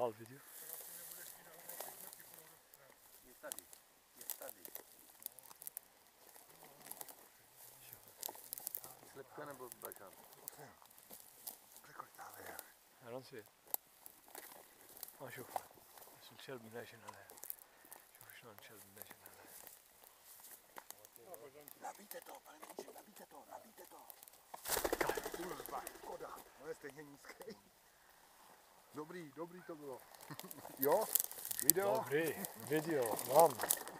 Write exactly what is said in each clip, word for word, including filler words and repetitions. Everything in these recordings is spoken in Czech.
nahal video. Je tady, je tady. Slepka nebo bažan? Ja, dan zie je. Oh, شوف. اسمه شرب ملاشن عليها. شوف شلون شرب ملاشن عليها. Nabíjte to, pane Minči, nabíjte to, nabíjte to. Kurva, škoda, on je stejně nízký. Dobrý, dobrý to bylo. Jo, video. Dobrý, video, mám.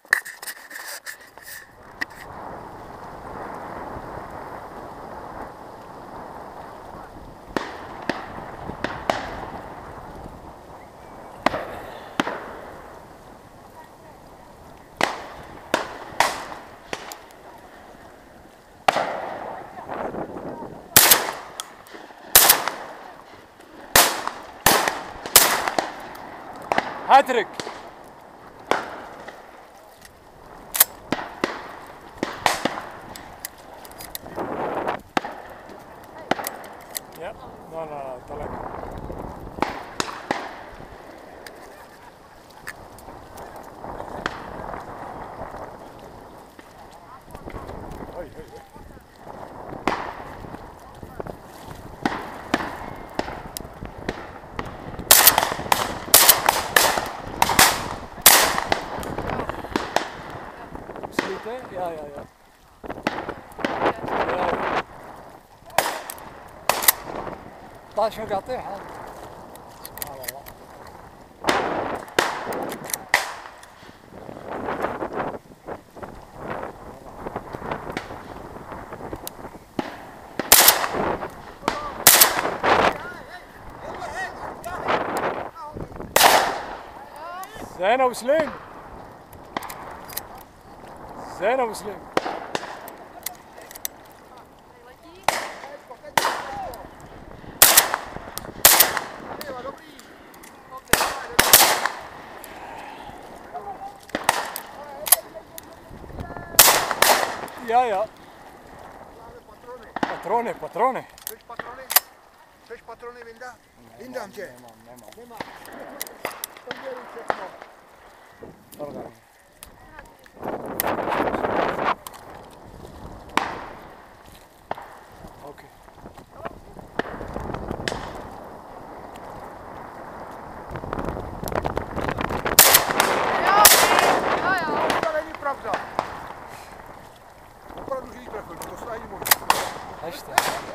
هاتريك يا لا لا طلع هاي هاي Ja, ja, ja. طاش قاطعها سبحان الله. زين ابو سليم، زين ابو سليم. Ja, ja. Patrony, patrony. Chceš patrony? Chceš patrony vyndat? Vyndám tě. Nemám, nemám. Nemáš. To dělí všechno. Orgán. Okay. To není pravda. Opravdu živý trefil, to se ani možná. Ještě.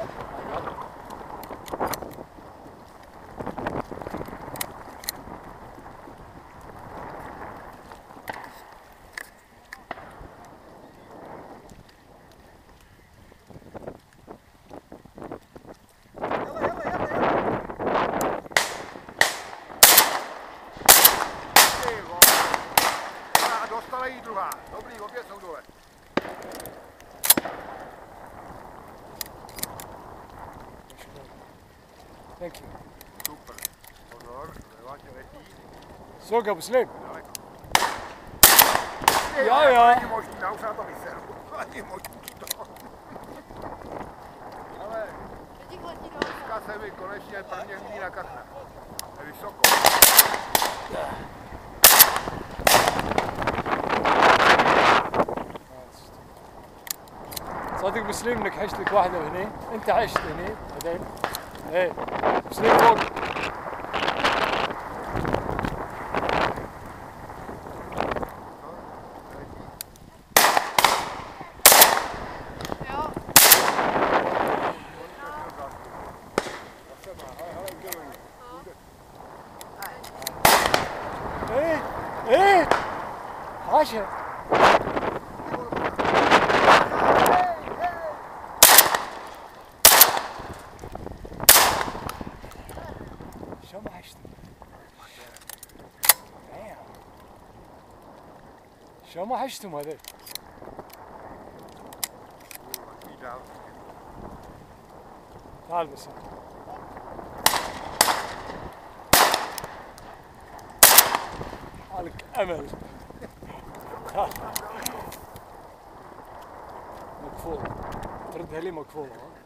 Dostala jí druhá. Dobrý, obě jsou dole. Thank you. Super. Pozor, levá tě letí. Sok ابو سليم. Daleko. Ja, ja. Není možný, já už na to vyseru. Není možný to. Ale dneska se mi konečně prvně hlídí na kachna. Je vysoko. صادق بسليم انك عشت لك واحده هني، انت عشت هني بعدين. ايه بسليم فوق. ايه ايه عاشر. شو ما عشت؟ شو ما عشتم هذول؟ تعال بس حالك امل. مقفول تردها لي مقفولة.